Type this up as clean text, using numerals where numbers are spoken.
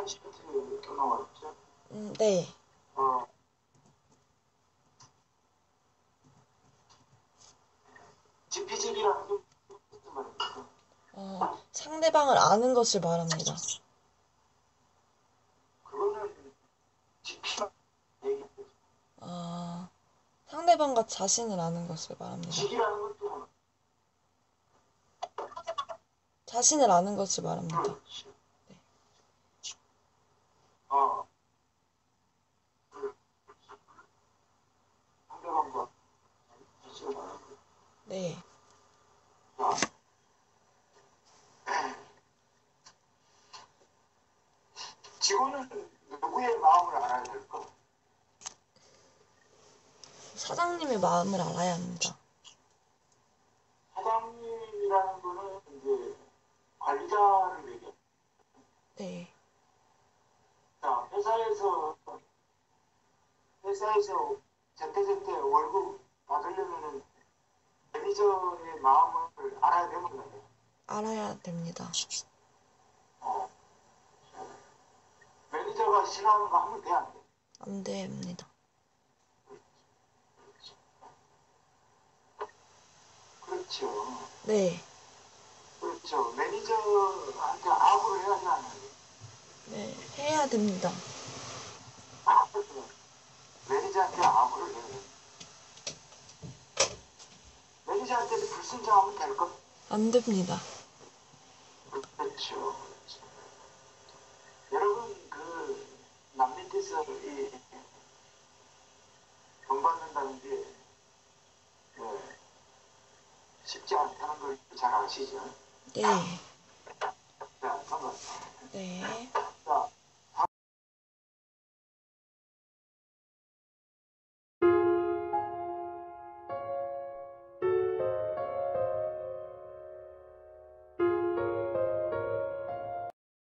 시트또 나왔죠. 네. 어, 지피지기라는 게 무슨 말입니까? 상대방을 아는 것을 말합니다. 그거는 지피가 얘기. 상대방과 자신을 아는 것을 말합니다. 지기라는 것도 자신을 아는 것을 말합니다. 그렇지. 네. 어, 상대방과 지식을 말하는 거. 네. 자, 직원은 누구의 마음을 알아야 될까? 사장님의 마음을 알아야 합니다. 사장님이라는 거는 이제 관리자를 얘기해. 네. 자, 회사에서 제때제때 월급 받으려면은 매니저의 마음을 알아야 되는 거예요. 알아야 됩니다. 어. 매니저가 싫어하는 거 하면 돼, 안 돼? 안 됩니다. 그렇죠. 네. 그렇죠. 매니저한테 아부를 해야지 않아요. 네. 해야 됩니다. 매니저한테 아부를 해야 돼. 매니저한테 불순종하면 될 것? 안 됩니다. 그렇죠. 여러분, 남 밑에서 돈 받는다는 게 쉽지 않다는 걸 잘 아시죠? 네. 자, 한번. 네.